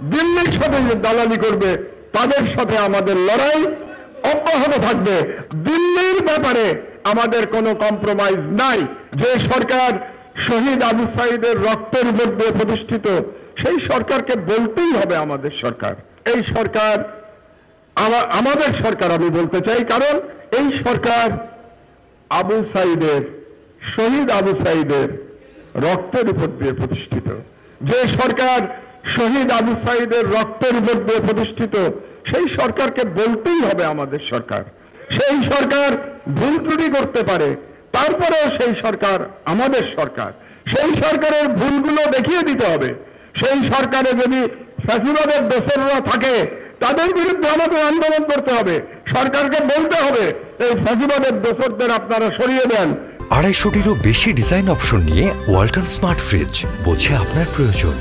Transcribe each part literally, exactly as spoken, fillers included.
দিল্লির সাথে যে দালালি করবে তাদের সাথে আমাদের লড়াই অব্যাহত থাকবে। দিল্লির ব্যাপারে আমাদের কোনো কম্প্রোমাইজ নাই। যে সরকার শহীদ আবু সাইদের রক্তের উপর দিয়ে প্রতিষ্ঠিত, সেই সরকারকে বলতেই হবে আমাদের সরকার। এই সরকার আমাদের সরকার আমি বলতে চাই, কারণ এই সরকার আবু সাইদের, শহীদ আবু সাইদের রক্তের উপর দিয়ে প্রতিষ্ঠিত। যে সরকার শহীদ আবু সাইদের রক্তের উপর দিয়ে প্রতিষ্ঠিত, সেই সরকারকে বলতেই হবে আমাদের সরকার। সেই সরকার ভুল ত্রুটি করতে পারে, তারপরেও সেই সরকার আমাদের সরকার। সেই সরকারের ভুলগুলো দেখিয়ে দিতে হবে। সেই সরকারে যদি ফ্যাসিবাদের দোসররা থাকে, তাদের বিরুদ্ধে আমাদের আন্দোলন করতে হবে। সরকারকে বলতে হবে এই ফ্যাসিবাদের দোসরদের আপনারা সরিয়ে দেন। আড়াইশোটিরও বেশি ডিজাইন অপশন নিয়ে ওয়ালটন স্মার্ট ফ্রিজ, বোঝে আপনার প্রয়োজন।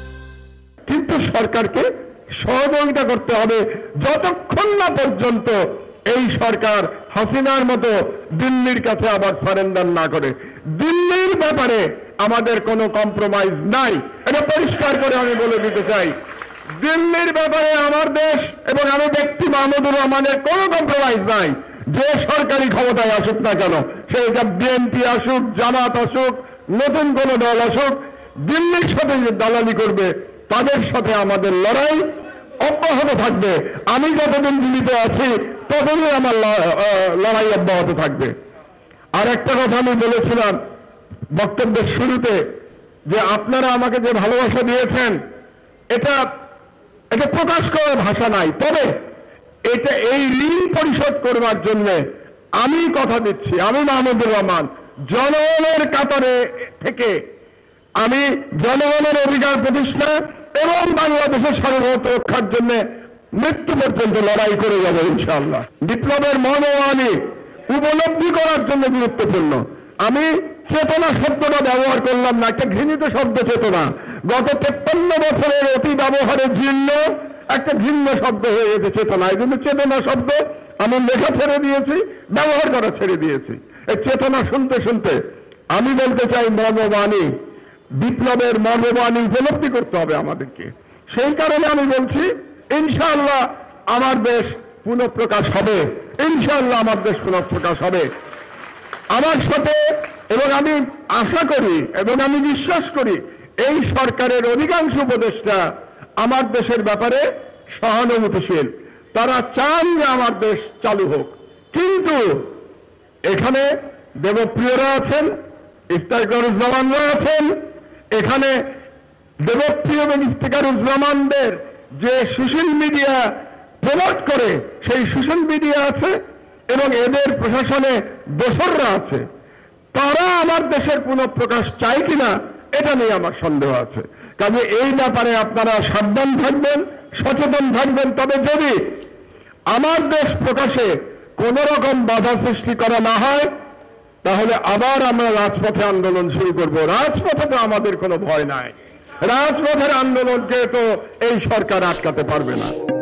কিন্তু সরকারকে সহযোগিতা করতে হবে যতক্ষণ না পর্যন্ত এই সরকার হাসিনার মতো দিল্লির কাছে আবার সারেন্ডার না করে। দিল্লির ব্যাপারে আমাদের কোনো কম্প্রোমাইজ নাই, এটা পরিষ্কার করে আমি বলে দিতে চাই। দিল্লির ব্যাপারে আমার দেশ এবং আমি ব্যক্তি মাহমুদুর রহমানের কোনো কম্প্রোমাইজ নাই। যে সরকারি ক্ষমতায় আসুক না কেন, সেটা বিএনপি আসুক, জামাত আসুক, নতুন কোন দল আসুক, দিল্লির সাথে যে দালালি করবে তাদের সাথে আমাদের লড়াই অব্যাহত থাকবে। আমি যতদিন দিল্লিতে আছি ততদিন আমার লড়াই অব্যাহত থাকবে। আর একটা কথা আমি বলেছিলাম বক্তব্যের শুরুতে, যে আপনারা আমাকে যে ভালোবাসা দিয়েছেন, এটা এটা প্রকাশ করার ভাষা নাই। তবে এটা এই ঋণ পরিশোধ করবার জন্য আমি কথা দিচ্ছি, আমি মাহমুদুর রহমান জনগণের কাতারে থেকে আমি জনগণের অধিকার প্রতিষ্ঠা এবং বাংলাদেশের সার্বভৌমত্ব রক্ষার জন্য মৃত্যু পর্যন্ত লড়াই করে যাব ইনশাআল্লাহ। বিপ্লবের মনোমানি উপলব্ধি করার জন্য গুরুত্বপূর্ণ। আমি চেতনা শব্দটা ব্যবহার করলাম না, একটা ঘৃণিত শব্দ চেতনা। গত তেপ্পান্ন বছরের অতি ব্যবহারে জীর্ণ একটা ভিন্ন শব্দ হয়ে গেছে চেতনা। এই জন্য চেতনা শব্দ আমি লেখা ছেড়ে দিয়েছি, ব্যবহার করা ছেড়ে দিয়েছি। এই চেতনা শুনতে শুনতে আমি বলতে চাই মর্মবাণী, বিপ্লবের মর্মবাণী উপলব্ধি করতে হবে আমাদেরকে। সেই কারণে আমি বলছি ইনশাআল্লাহ আমার দেশ পুনঃপ্রকাশ হবে, ইনশাআল্লাহ আমার দেশ পুনঃপ্রকাশ হবে। আমার সাথে এবং আমি আশা করি এবং আমি বিশ্বাস করি এই সরকারের অধিকাংশ উপদেষ্টা আমার দেশের ব্যাপারে সহানুভূতিশীল। তারা চান যে আমার দেশ চালু হোক। কিন্তু এখানে দেবপ্রিয়রা আছেন, ইফতেখারুজ্জামানরা আছেন, এখানে দেবপ্রিয় এবং ইফতেখারুজ্জামানদের যে সোশ্যাল মিডিয়া প্রমোট করে সেই সোশ্যাল মিডিয়া আছে এবং এদের প্রশাসনে দোসররা আছে। তারা আমার দেশের পুনঃপ্রকাশ চায় কিনা এটা নিয়ে আমার সন্দেহ আছে। কাজে এই ব্যাপারে আপনারা সাবধান থাকবেন, সচেতন থাকবেন। তবে যদি আমার দেশ প্রকাশে কোন রকম বাধা সৃষ্টি করা না হয়, তাহলে আবার আমরা রাজপথে আন্দোলন শুরু করব। রাজপথে তো আমাদের কোনো ভয় নাই, রাজপথের আন্দোলনকে তো এই সরকার আটকাতে পারবে না।